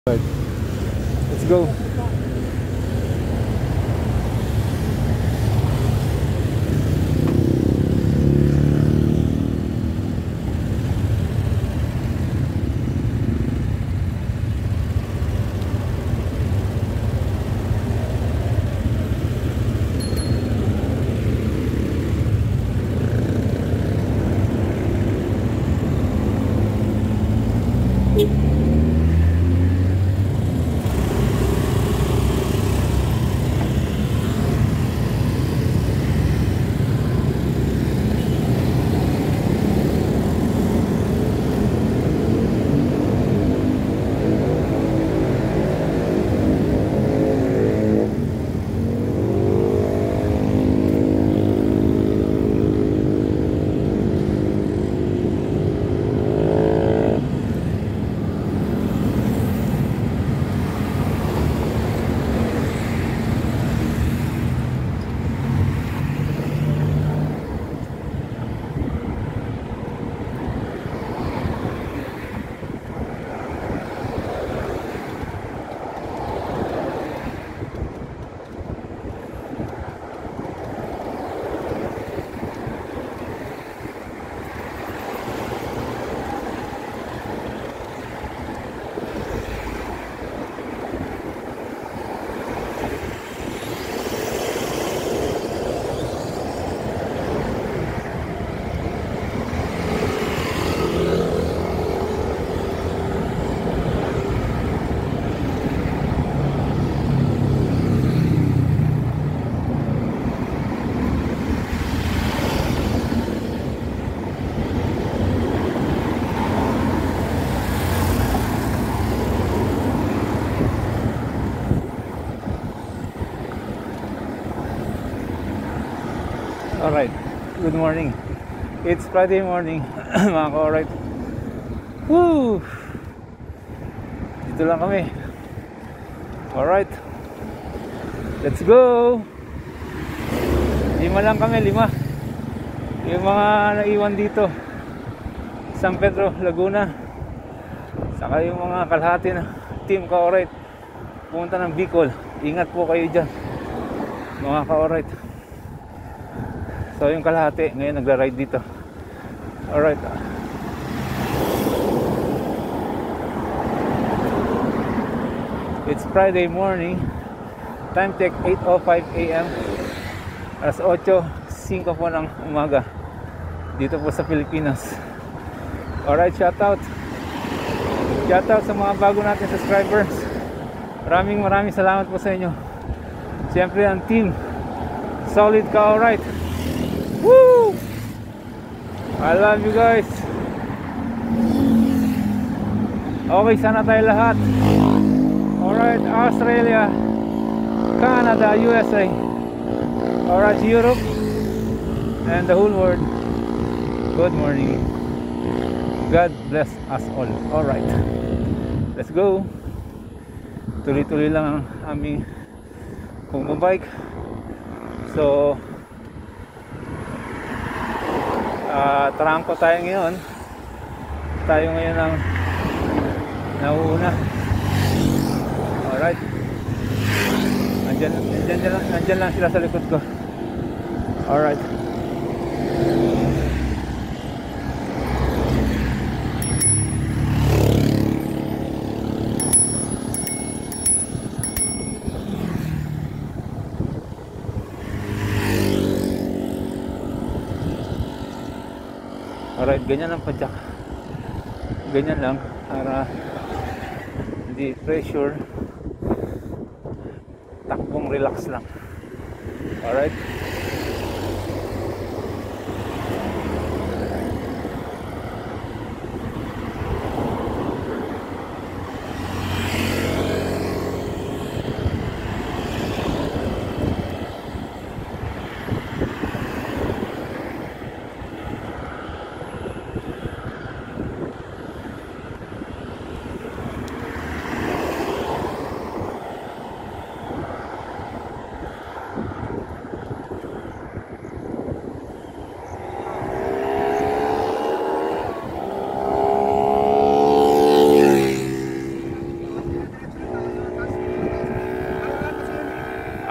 Right. Let's go. Alright, good morning. It's Friday morning, mga ka-alright. Woo! Dito lang kami. Alright, let's go! 5 lang kami, 5. Yung mga naiwan dito, San Pedro, Laguna. Saka yung mga kalahati na team ka-alright, pumunta ng Bicol. Ingat po kayo dyan, mga ka-alright. So yung kalahati ngayon nagra-ride dito. Alright. It's Friday morning. Time check 8:05 AM. Alas 8:05 po ng umaga dito po sa Pilipinas. Alright, shout out sa mga bago natin subscribers. Maraming salamat po sa inyo. Siyempre ang team solid ka, alright. Woo! I love you guys. Okay, sana tayo lahat. Alright, Australia, Canada, USA. Alright, Europe and the whole world. Good morning. God bless us all. Alright, let's go. Tuloy-tuloy lang ang aming bike. So trangko tayo ngayon. Tayo ngayon ang nauuna. Alright. Andyan lang sila sa likod ko. Alright. Alright, ganyan lang padyak. Ganyan lang para hindi pressure. Takbong relax lang. Alright.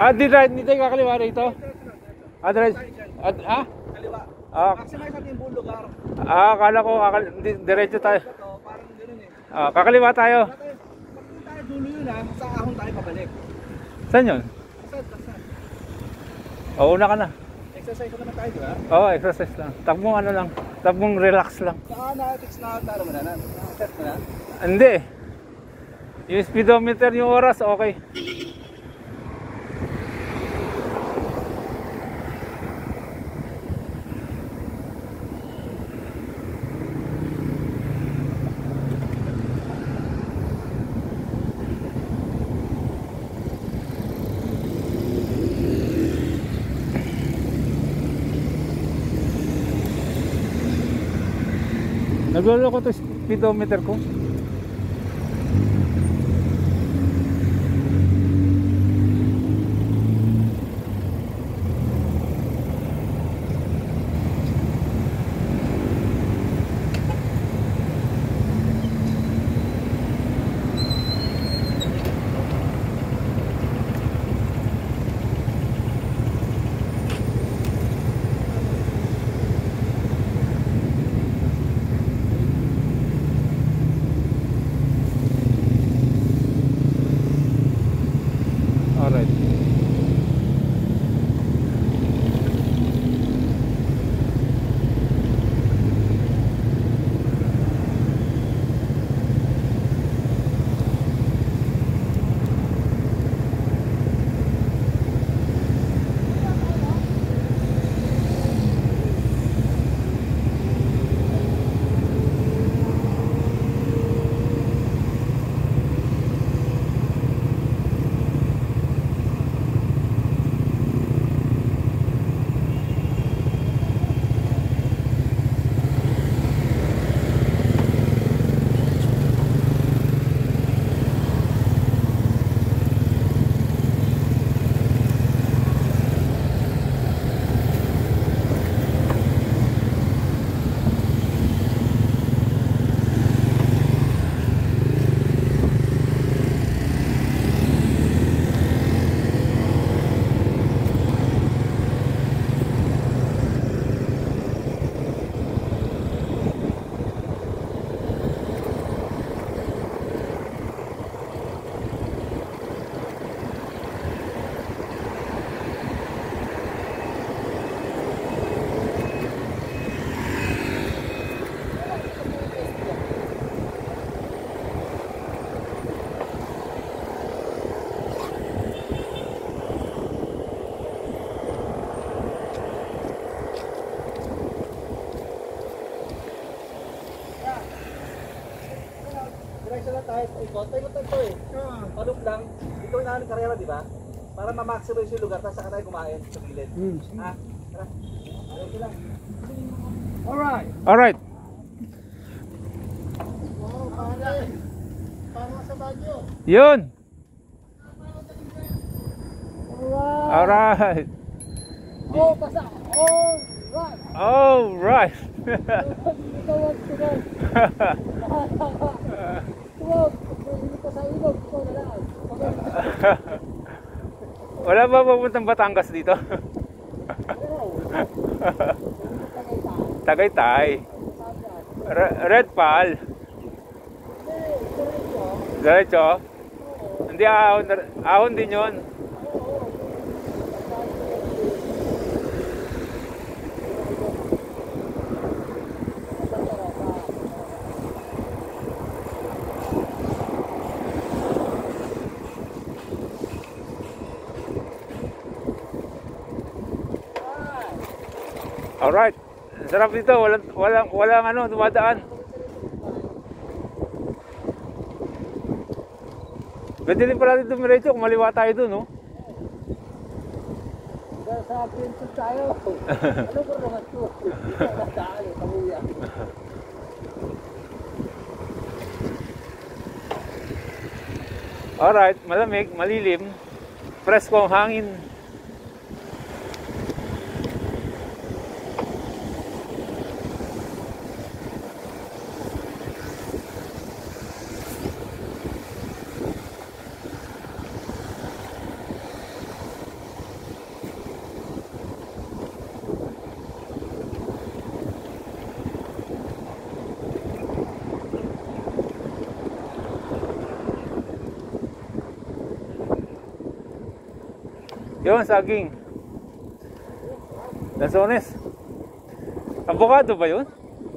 Di tayo kakaliwa rito? Diretso. Kaliwa. Ah, Maximize natin yung buong lugar. akala ko, diretso tayo. Ito, parang gano'n eh. Kakaliwa tayo. Pag tayo dulo yun sa ahon tayo pabalik. Saan yun? Una ka na. Exercise naman tayo, di ba? Oo, exercise lang. Takbong ano lang. Takbong relax lang. Na-fix na taro mo na. Na-set mo na. Hindi. Yung speedometer, yung oras, okay. Naglolo ko to speedometer ko. Alright. Diretso lang tayo sa ikot. Ikot lang ito eh. Palok lang. Ito yung namin karera, di ba? Para ma-maximize yung lugar, tapos saka tayo kumain sa gilid. Ha? Tara. Diretso lang. Alright. Alright. Wow, parang sa Baguio. Yun. Alright. Alright. Oh, basta. Alright. Alright. Ito wag tugal. Tuwag. Hindi ka sa ilog. Ito na lang. Wala ba papuntang Batangas dito? Tagaytay. Red Pal. Diretso. Hindi ahon din yun. Alright. Sarap dito, walang ano, dumadaan. Pwede din pala dito diretso kung maliwa tayo dun, no? Sa princess tayo. Ano ba naman ito? Daan eh, kamuya. Alright, malamig, malilim. Presko ang hangin. Yun, saging. Lansones. Avocado ba yun?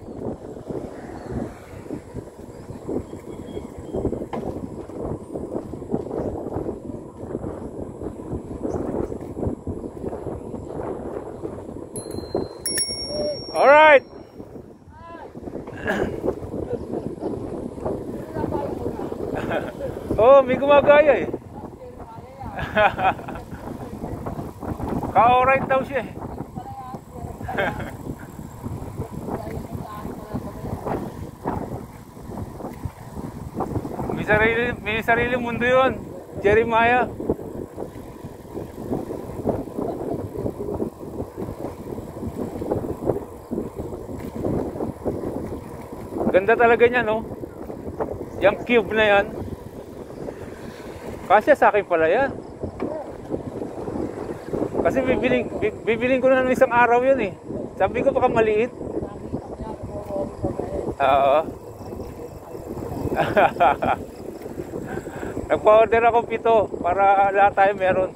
Alright. Oh, may gumagaya eh. Ka-alright daw siya eh. May sarili mundo yun, Jeremiah. Ganda talaga niya, no? Yung cube na yan. Kasya sa akin pala yan. Kasi bibiling ko na ng isang araw yun eh. Sabi ko baka maliit. Oo. Nagpa-order ako 7 para lahat tayo meron.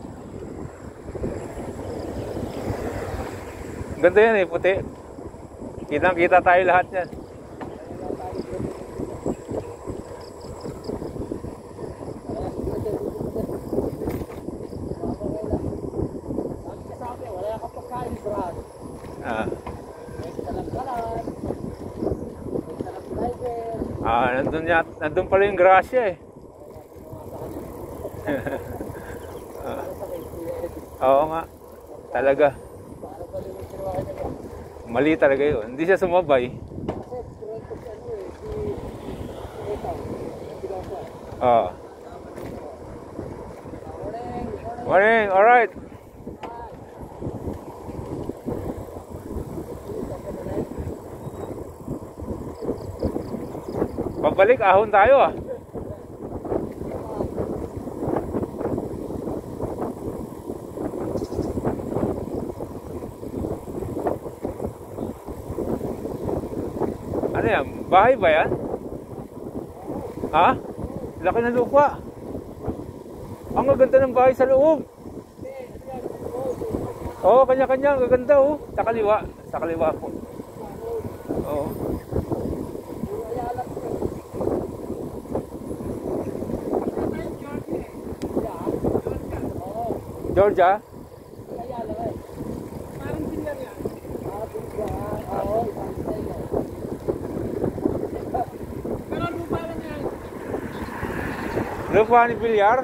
Ganda yan eh, puti. Kitang-kita tayo lahat yan. Nandun pala yung grasya eh. Oo nga, talaga. Mali talaga yun. Hindi siya sumabay. Oo. Morning, alright. Pabalik, ahon tayo ah. Ano yan? Bahay ba yan? Ha? Laki ng lupa. Ang gaganda ng bahay sa loob. Oo, kanya-kanya. Gaganda oh. Sa kaliwa. Sa kaliwa po. Oo. Georgia? Parang bilyar yan. Pero lupa lang yan. Lupa ni Bilyar?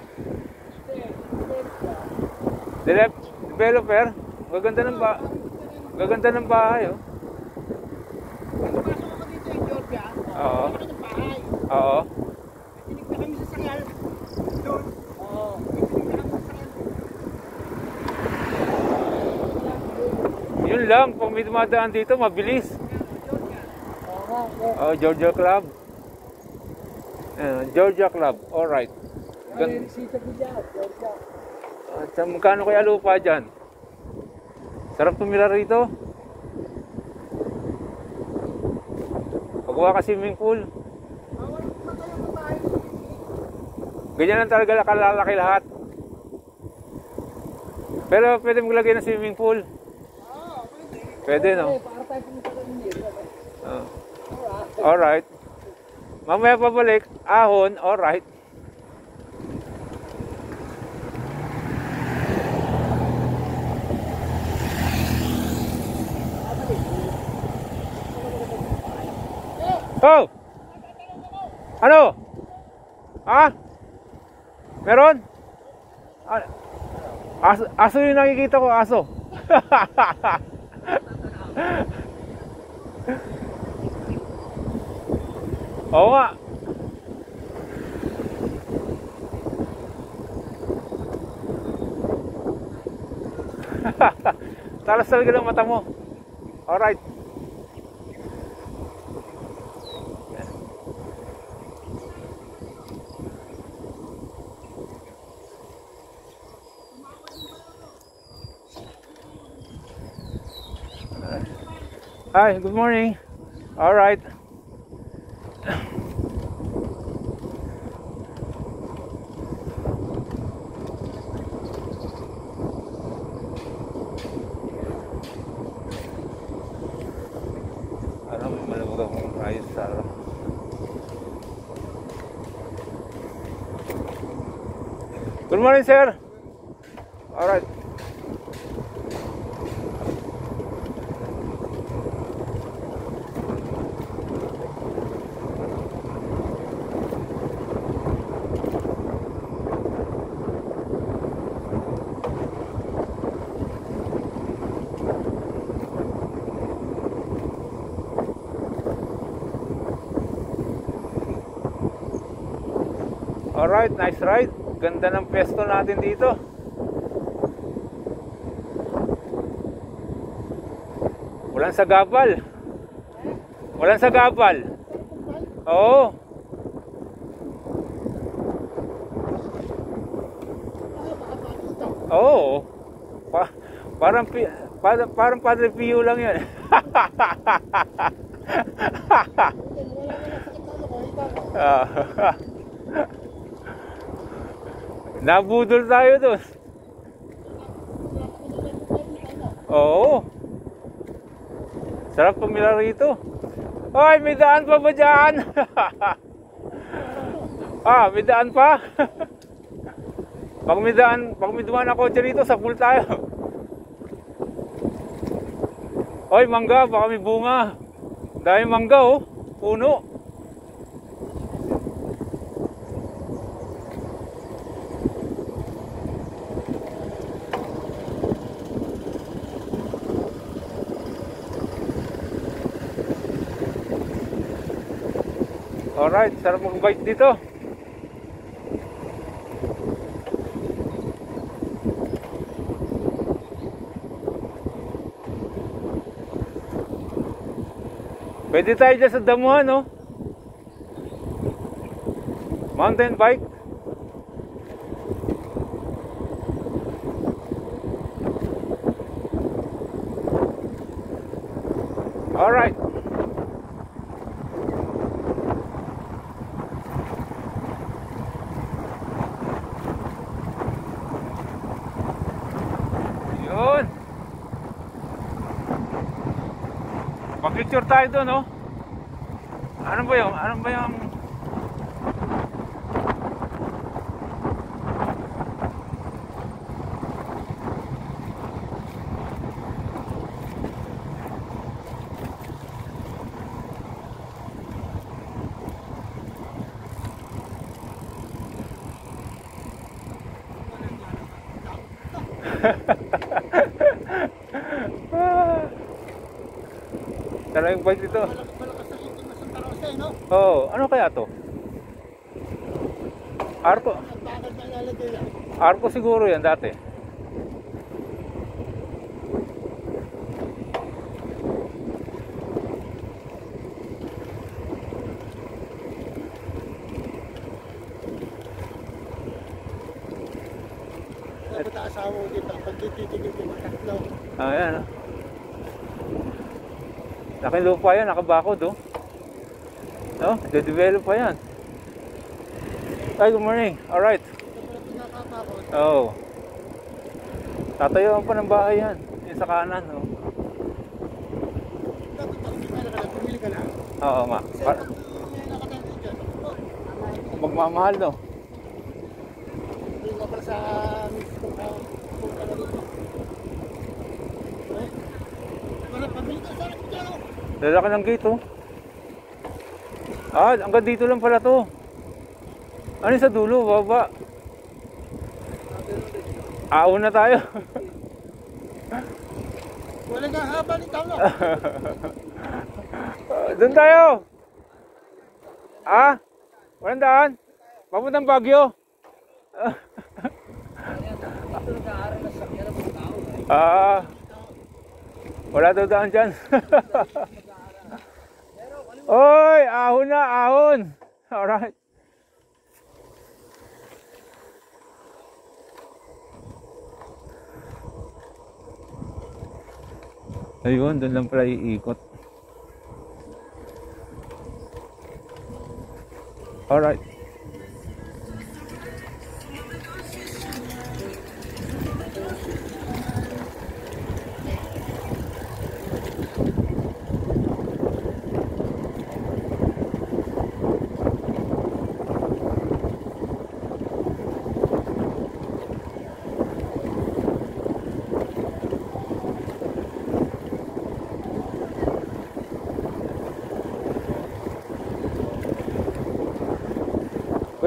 Developer? Gaganda ng bahay oh. Pagpasok ako dito yung Georgia. Oo. Malaki ng bahay. Oo. Tinig na kami sa sakal. Doon. Oo. Yun lang, pag may dumadaan dito, mabilis. Oh, Georgia Club. Georgia Club, alright. At magkano kaya lupa dyan? Sarap tumira rito. Pagawa ka swimming pool. Ganyan lang talaga kalalaki lahat. Pero pwede maglagay ng swimming pool. Pwede, no? Alright. Mamaya pabalik. Ahon, alright. Oh! Ano? Ha? Meron? Aso yung nakikita ko, aso. Oo nga. Talas talaga ng mata mo. Alright. Hi, good morning. All right. Good morning, sir. All right. Alright, nice ride. Ganda ng pesto natin dito. Walang sagabal. Walang sagabal. Oo. Oo. Parang Padre Pio lang 'yan. Nabudol tayo doon. Oo. Sarap pumila rito. Ay, may daan pa ba dyan? May daan pa? Pag may dumaan ako dyan rito, sa pool tayo. Oy, mangga, baka may bunga. Dahil mangga, oh. Puno. Alright, sarap mag-bike dito. Pwede tayo dyan sa damuhan, no? Mountain bike. Alright. Yun. Pag-picture tayo doon, no? Ano ba yung Tara yung bike dito. Malakas na yung mas ang karose, no? Oo, ano kaya to? Arco. Nagbagal na ilalagay yan. Arco siguro yan dati. Dapat asawa mo dito. Pag tititigil ko matatlo. Ayan. Laking lupa yan, nakabakod, oh. No? De-develop pa yan. Ay, good morning. Alright. Ito pala pinakapakot. Oh. Tatayuan pa ng bahay yan. Yung sa kanan, oh. Dapat pag hindi ka lang, bumili ka lang. Oo, nga. Kasi pag nakatangin dyan, Magmamahal, no? hindi ka pa sa mismo ka na dito. Para pabili ka sa akin dyan, oh. Lalaki ng gate, oh. Hanggang dito lang pala to. Ano yung sa dulo? Baba. Auna tayo. Wala nga haba ni tao, no? Doon tayo. Walang daan. Papuntang Baguio. Wala daw daan dyan. Oy, ahon na, ahon. Alright. Ayun, doon lang pala iikot. Alright.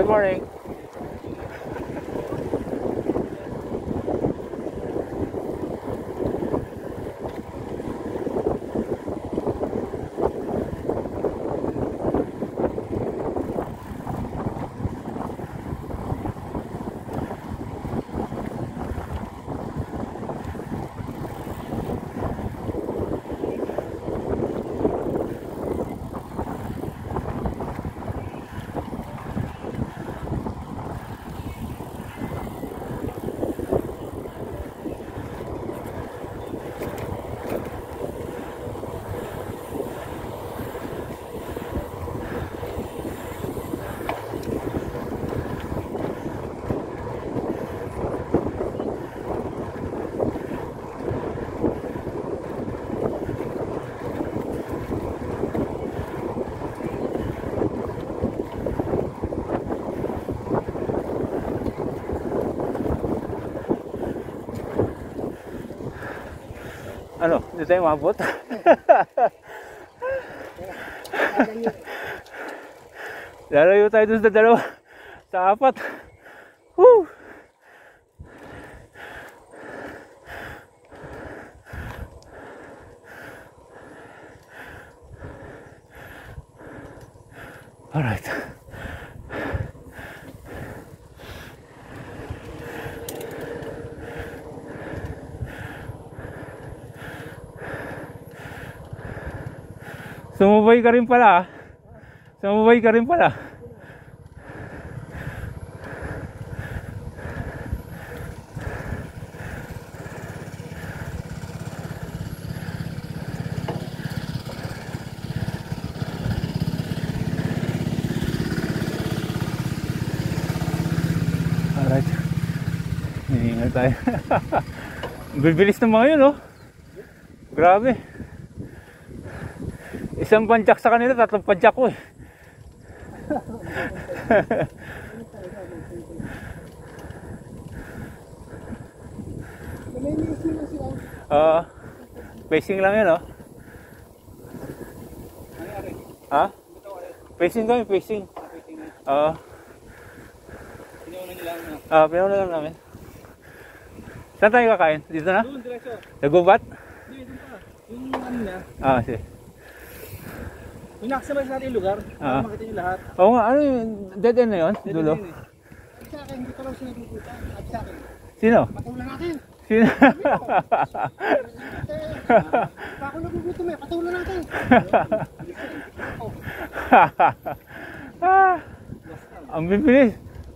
Good morning. Ano, hindi tayo mabot. Lalayo tayo dun sa dalawa. Sa apat. Woo! Alright. Sumubay ka rin pala. Sumubay ka rin pala. Alright. Hihingal tayo. Bibilis ng mga yun, oh. Grabe. Isang padyak sa kanila, 3 padyak ko eh. Pacing lang yun, oh. Ha? Pacing kami, pacing. Pinauna lang namin. Saan tayo kakain? Dito na? Doon, diretso. Nagubat? Hindi, doon pa. Yung ano na. Sige. Minaximize natin yung lugar. Para makita nyo lahat. Oo nga, ano yung dead end na yun? Dulo? At sa akin, hindi pa raw siya napupunta. At sa akin, Sino? patulan natin. Sino? Bako nagugutom eh, patulan natin. Ang bibilis.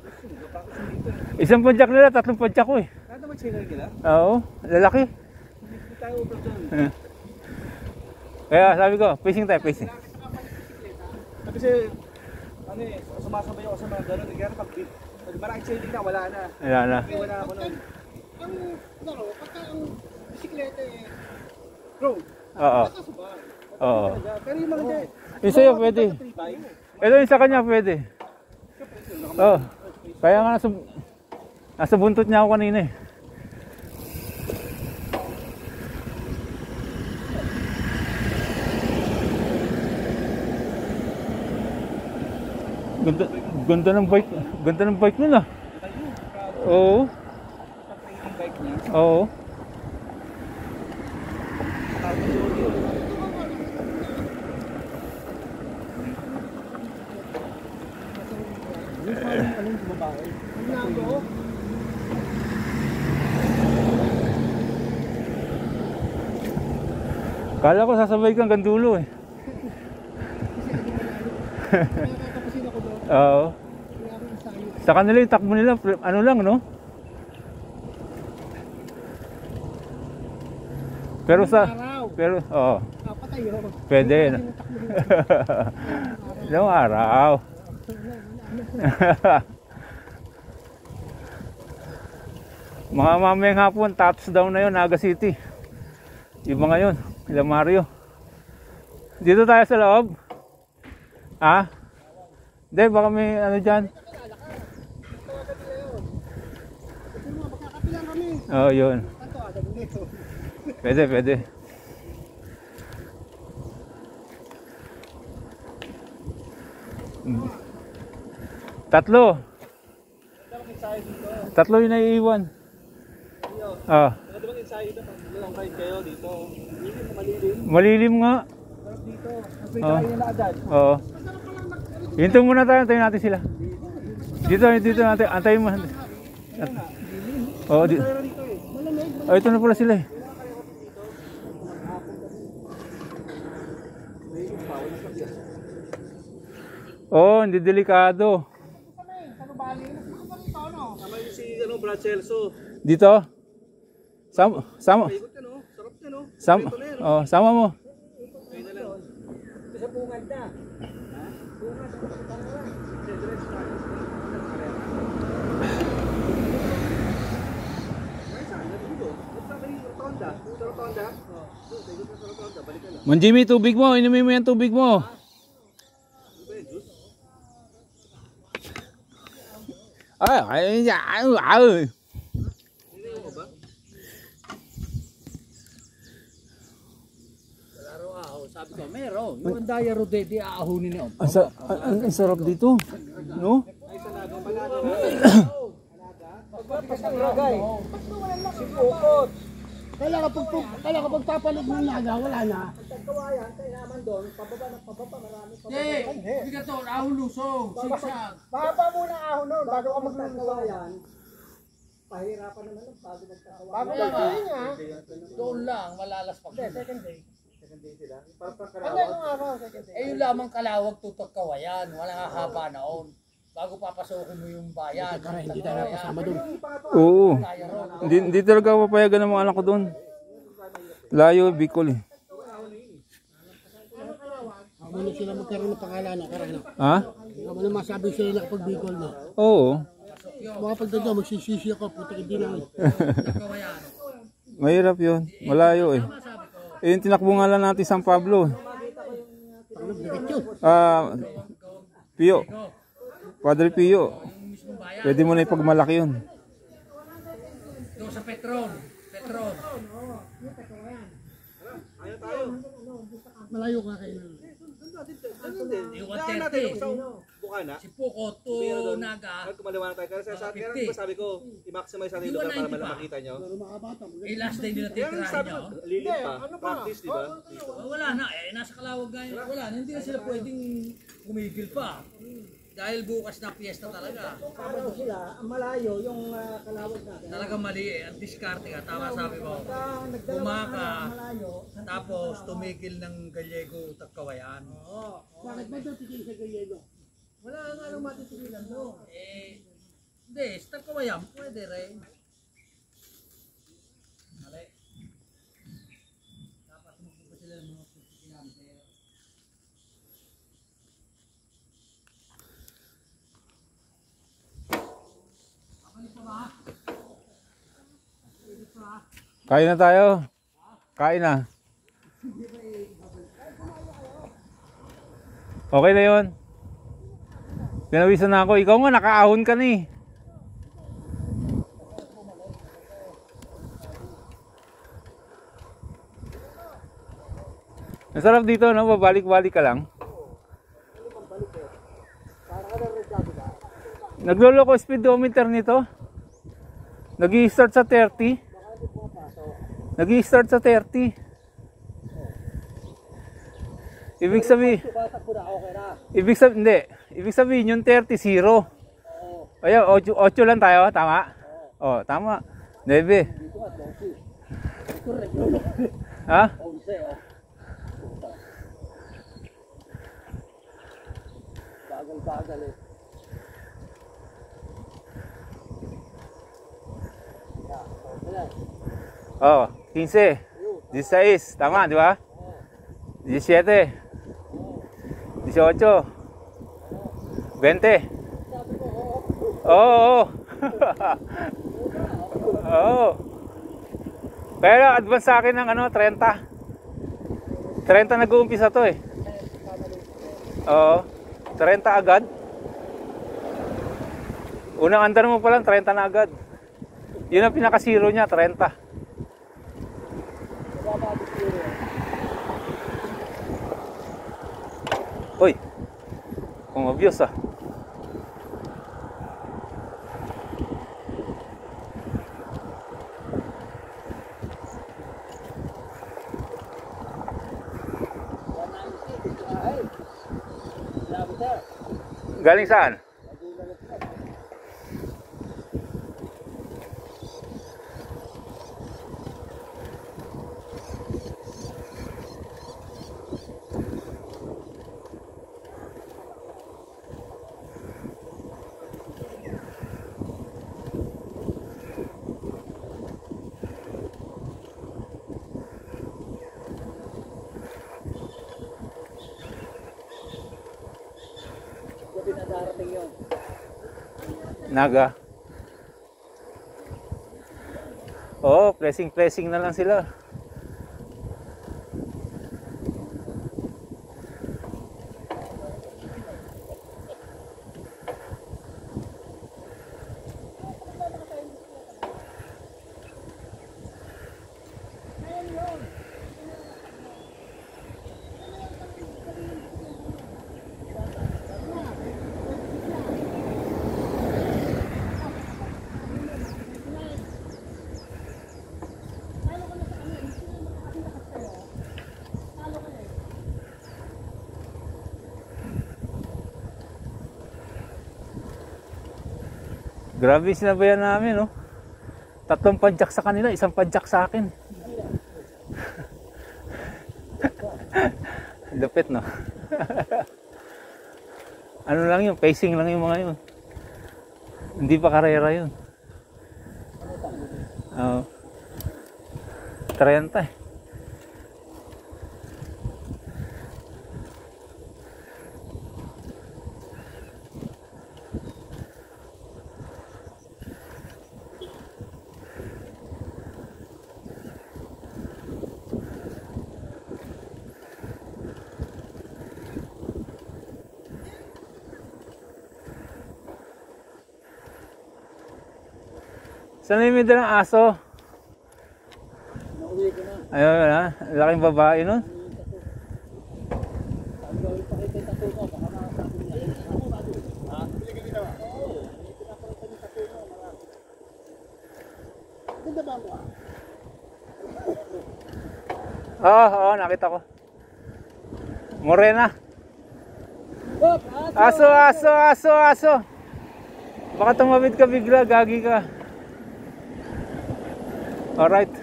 Isang padyak nila, 3 padyak ko eh. Kada mag-channel nila? Oo, lalaki. Hindi tayo over dyan. Kaya sabi ko, pacing tayo, pacing. Kasi, ano eh, sumasabay ako sa mga gano'n. Kaya pag maraming chaining na, wala na. Wala na. Wala ako nun. Ang laro, pagka ang bisikleta eh, road, Oo. nakasubay. Oo. Pero yung mga dyan, Yung sa'yo pwede. Ito yung sa kanya pwede. Oo. Kaya nga nasa buntot niya ako kanina eh. Ganda ng bike nun ah. Oo. yung bike niya. Oo. Yung parang anong babae. Ang nago, Kala ko sasabay kang gandulo eh. nakakapasin ako doon. Oo. Kaya ako ensayo. Sa kanila yung takbo nila, ano lang no? Pero oo. Patay yun. Pwede. Ilang araw. Mga mamayang hapon, touchdown na yun, Naga City. Yung mga yun, Ila Mario. Dito tayo sa loob. Ha? Hindi, baka may ano dyan. Magkakapilan kami. Oo, yun. Tanto, agad nito. Pwede, pwede. Tatlo. Dalawang ensayo dito. Tatlo yung naiiwan. Iyo. Ah, Dalawang ensayo dito. Long ride kayo dito. Hindi mo malilim. malilim nga. Sarap dito. Mas may kain na agad. Oo. Hinto muna tayo, antayin natin sila. Dito natin, antayin mo. Oo, di. Pero dito eh. Oh, ito na pala sila eh. Oh, hindi delikado. Tama yung si Brad Celso. Dito? Sama. Ikot yan oh. Sarap yan oh. Sama. Oh, sama mo. Ayun na lang. Sa bungad na. Mon Jimmy, tubig mo. Inumin mo yung tubig mo. Ay. Sabi ko, meron. Yung daya rodede, aahunin niyo. Ang sarap dito. No? Kaya kapag papalig ng naga, wala na. Hindi ka to, ahon lusong. Sigsag. Mahaba muna ahon nun, bago ka magkakawayan. Pahirapan naman nun, bago magkakawayan. Bago magkakawayan. Doon lang, malalas pag. Second day. Ano yung araw? Second day. Eh yung lamang kalawag tutok kawayan, wala haba naon. Bago papasukin mo yung bayan. Hindi tayo napasama doon. Oo. Hindi talaga papayagan ng mga anak ko doon. Layo, Bicol eh. Ano sila magkaroon ng pangalan na karana? Ha? Ano masabi sila na kapag Bicol na? Oo. Mga pagdadya, magsisisi ako, putik hindi na. Mahirap yun. Malayo eh. Eh yung tinakbo nga lang natin San Pablo. Pio. Padre Pio. Pwede mo na ipagmalaki yun. Doon sa Petron. Malayo ka kayo na. Yung Daan natin 130. sa Bukana. Si Puko to Naga. Kumaliwanag tayo. Kasi sabi ko, i-maximize natin yung lugar para makita nyo. Eh last day nila Kaya titirahin sabi niya. ko, lilim pa. Practice, di ba? Wala na eh, nasa Kalawag nga yun. Wala na, hindi na sila pwedeng kumigil pa. Dahil bukas na piyesta talaga. Sabado sila, ang malayo yung kalawag natin. Talaga mali eh, ang diskarte ka, tama sabi mo. Bumaka, tapos tumigil ng Gallego Tagkawayan. Bakit ba doon titigil sa Gallego? Wala nga nang matitigilan doon. Eh, hindi, sa Tagkawayan, pwede rin. Mali. Dapat tumugtog pa sila ng mga 50 kilometer. Kain na tayo. Kain na. Okay na yun. Pinawisan na ako. Ikaw nga nakaahon ka ni. Masarap dito, no? Babalik-balik ka lang. Nagloloko speedometer nito. Nag-i-start sa 30. Nag-i-start sa 30. Ibig sabihin, Ibig sabihin yung 30 0. Ayan, 8 lang tayo, tama? Oh, tama. 9. Ha? Bagal eh. Oh, 15. 16, tama, di ba? 17. 18. 20. Oo. Oo. Pero advance sa akin ng 30. 30 nag-uumpisa to eh. Oo. 30 agad. Unang andar mo pa lang 30 na agad. Yun ang pinaka-zero niya, 30. Uy. Kung obvious ah. Galing saan? Gabi na darating yun. Naga. Oo, pressing na lang sila. Grabe sinabayan namin, no? 3 padyak sa kanila, 1 padyak sa akin. Lupit, no? Ano lang yun, pacing lang yung mga yun. Hindi pa karera yun. Oo. 30 eh. Saan yung may dalang aso? Nauwi ko na. Ayun na, laking babae nun. Sabi ko, ipakita yung tattoo mo. Baka makasabi niya. Ha? Hindi ka ginawa? Oo. Hindi pinapalitan yung tattoo mo. Marami. Ganda ba mo ah? Oo, nakita ko. Morena. Hop! Aso. Baka tumawid ka bigla, gagi ka. Alright.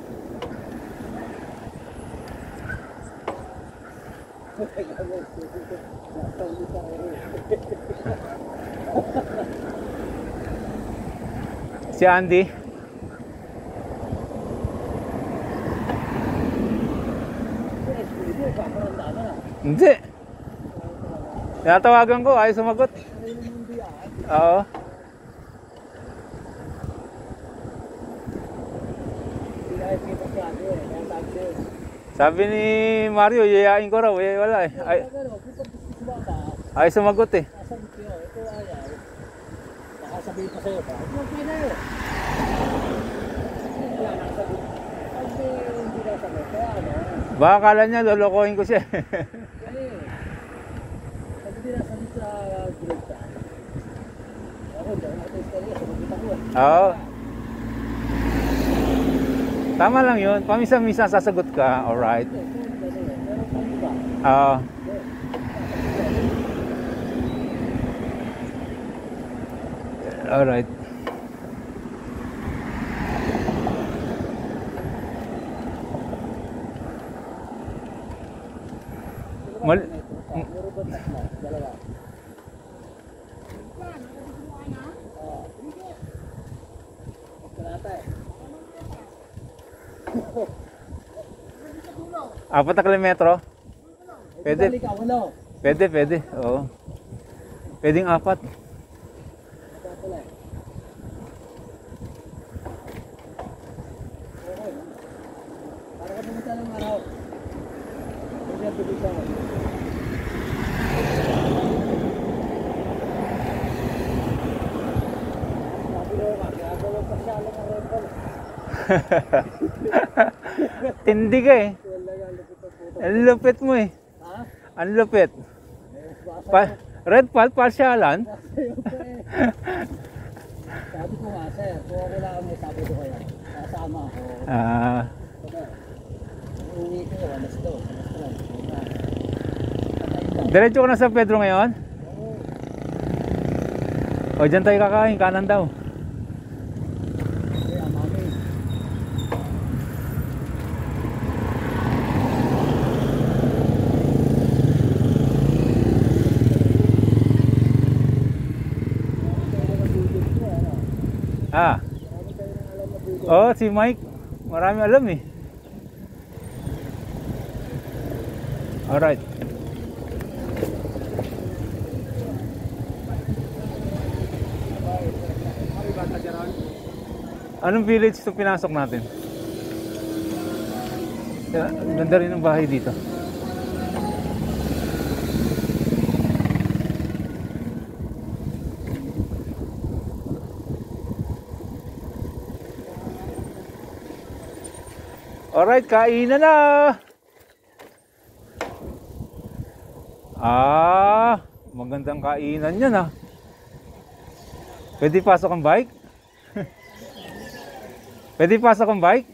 Si Andy. Hindi. Tinatawagan ko, ayaw sumagot. Oo. Sabi ni Mario, yayain ko raw, wala eh. Ayaw sumagot eh. Sasagot ko, ito ayaw. Baka sabihin pa sa'yo, bakit mo pinayo? Wala nakasagot. Kasi hindi nakasagot, kaya ano? Baka akala niya, lolokohin ko siya. Kasi, sabi din nasagot sa group chat. Ako, dahil natin istorya, sagot ako eh. Oo. Tama lang yun. Paminsan-minsan sasagot ka. Alright. Oo. Alright. Mal Dalawa. Apat na kilometro? Pwede. Balik ako, no? Pwede. Oo. Pwedeng 4. Para ka pumunta ng araw. Hindi tuloy sa akin. Sabi ko ka, gagawin pa siya lang ang rental. Tindi ka eh. Wala nga, lupit ang puto. Ang lupit mo eh. Ha? Ang lupit. Basa Red Pal, pasyalan. Sabi ko nga, sir, kung ako lang may sabi ko kaya, kasama ako. Uwi ko, alas 2, alas 3. Diretso ko na sa Pedro ngayon? O, dyan tayo kakain, kanan daw. Ah. Oh, si Mike. Marami alam eh. Alright. Anong village ito pinasok natin? Ganda rin ang bahay dito. Alright, kainan na! Magandang kainan yan ah. Pwede pasok ang bike? Pwede pasok ang bike?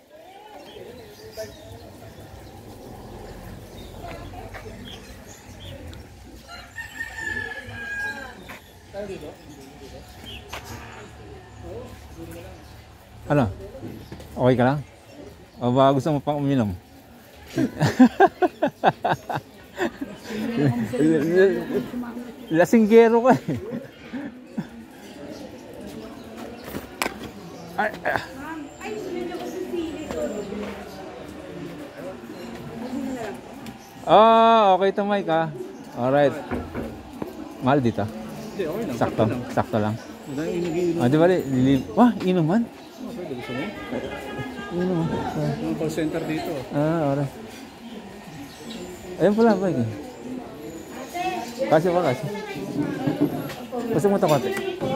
Ano? Okay ka lang? O ba gusto mo pang uminom? Lasinggero ka eh. Okay to Mike ah. Alright. Mahal dito? Hindi, okay lang. Sakto, sakto lang. Madami Di ba? Inuman? pwede gusto mo? Inuman. Yung call center dito. Alright. Ayun pala, Mike eh. Kasi ba kasi? Gusto mo ito konti?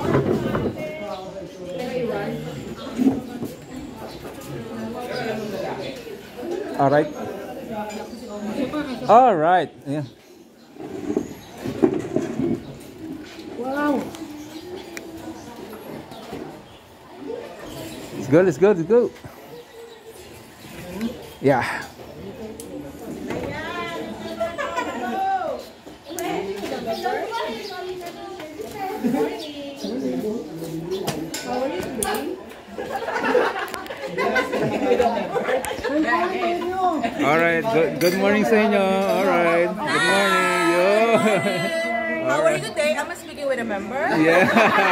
Alright. Alright. Ayan. Wow! Let's go, let's go, let's go. Yeah. Alright, good morning sa inyo. Alright, good morning. Yo. How are you today? I'm speaking with a member. Yeah.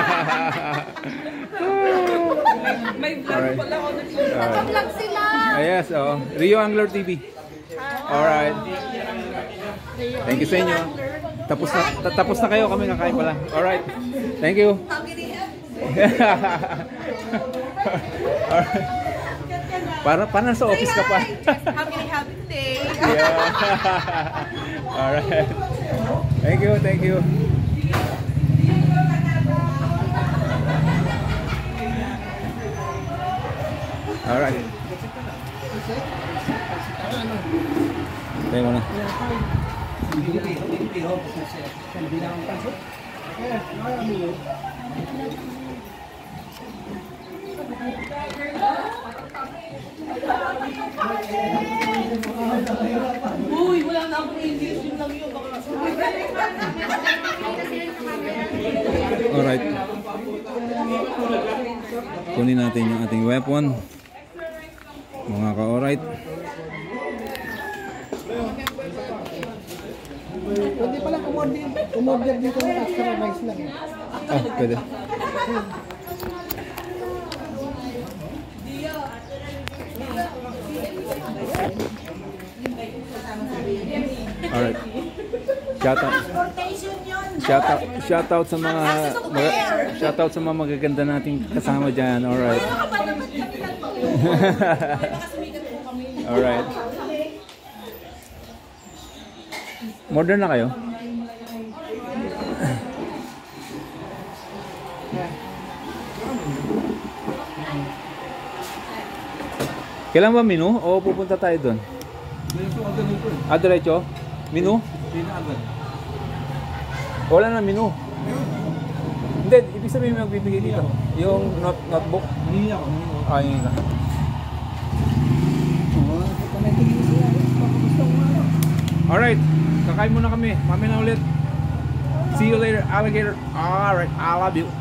May vlog pala ako. Nag-vlog sila. Yes, Rio Angler TV. Alright. Thank you sa inyo. Tapos na kayo, kami kakain pala. Alright. Thank you. How can I help? Alright. Para sa office ka pa. How can I help you today? Yeah. Alright. Thank you, thank you. Alright. Tayo muna. Uy, wala na akong English. Yun lang yun. Alright. Kunin natin yung ating weapon. Mga ka-alright. Pwede pala umorder dito ng extra rice lang. Pwede. Alright. Shoutout sa mga magaganda nating kasama diyan. Alright. Alright. Modern na kayo? Kailan ba menu o pupunta tayo doon? Diretso? Menu? Wala na menu. Hindi, ibig sabihin may magbibigay dito. Yung notebook. Hindi ako. Hindi ka. Alright, kakain muna kami. Mamaya na ulit. See you later, alligator. Alright, I love you.